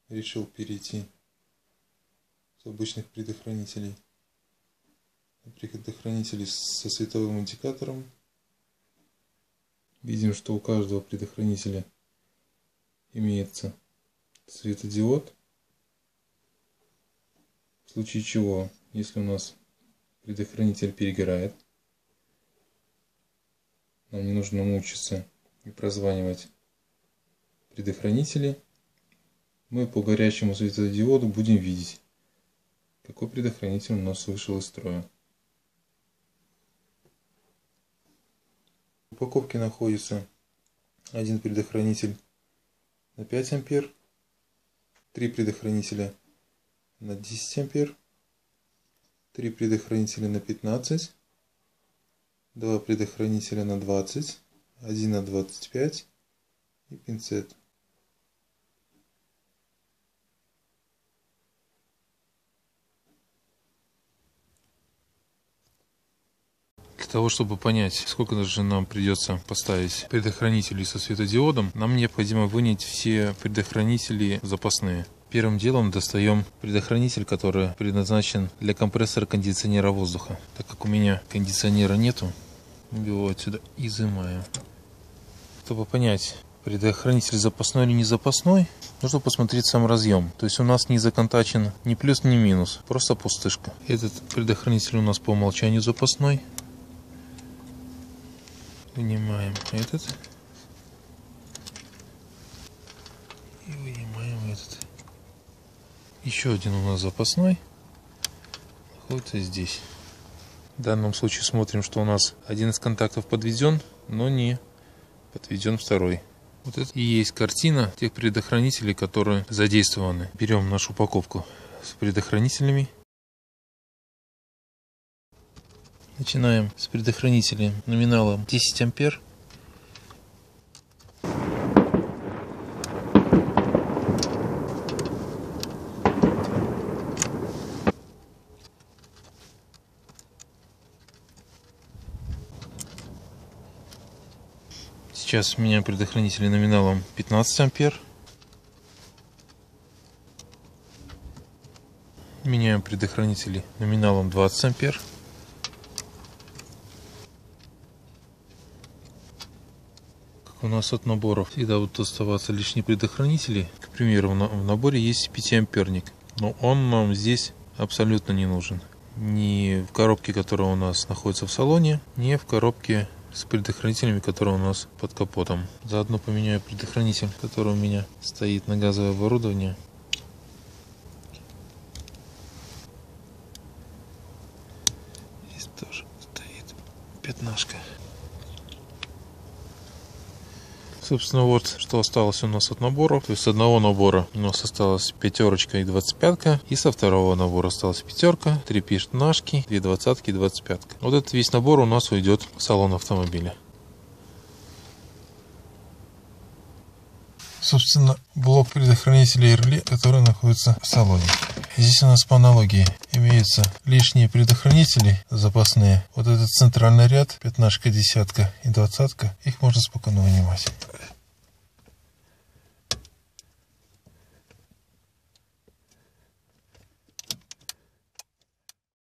решил перейти с обычных предохранителей на предохранители со световым индикатором. Видим, что у каждого предохранителя имеется светодиод, в случае чего, если у нас предохранитель перегорает, нам не нужно мучиться и прозванивать предохранители, мы по горящему светодиоду будем видеть, какой предохранитель у нас вышел из строя. В упаковке находится один предохранитель на 5 ампер, 3 предохранителя на 10 ампер, 3 предохранителя на 15, 2 предохранителя на 20, 1 на 25 и пинцет. Для того, чтобы понять, сколько же нам придется поставить предохранителей со светодиодом, нам необходимо вынять все предохранители запасные. Первым делом достаем предохранитель, который предназначен для компрессора кондиционера воздуха. Так как у меня кондиционера нету, мы его отсюда изымаем. Чтобы понять, предохранитель запасной или не запасной, нужно посмотреть сам разъем. То есть у нас не законтачен ни плюс, ни минус, просто пустышка. Этот предохранитель у нас по умолчанию запасной. Вынимаем этот и вынимаем этот. Еще один у нас запасной находится здесь. В данном случае смотрим, что у нас один из контактов подведен, но не подведен второй. Вот это и есть картина тех предохранителей, которые задействованы. Берем нашу упаковку с предохранителями. Начинаем с предохранителя номиналом 10 ампер. Сейчас меняем предохранители номиналом 15 ампер. Меняем предохранители номиналом 20 ампер. У нас от наборов всегда будут оставаться лишние предохранители. К примеру, в наборе есть 5-амперник, но он нам здесь абсолютно не нужен. Ни в коробке, которая у нас находится в салоне, ни в коробке с предохранителями, которые у нас под капотом. Заодно поменяю предохранитель, который у меня стоит на газовое оборудование. Здесь тоже стоит пятнашка. Собственно, вот что осталось у нас от набора. То есть с одного набора у нас осталась 5 и 25, и со второго набора осталась 5, 3 пятнашки, 2 двадцатки и 25. Вот этот весь набор у нас уйдет в салон автомобиля. Собственно, блок предохранителей реле, который находится в салоне. Здесь у нас по аналогии имеются лишние предохранители запасные. Вот этот центральный ряд, 15, 10 и 20, их можно спокойно вынимать.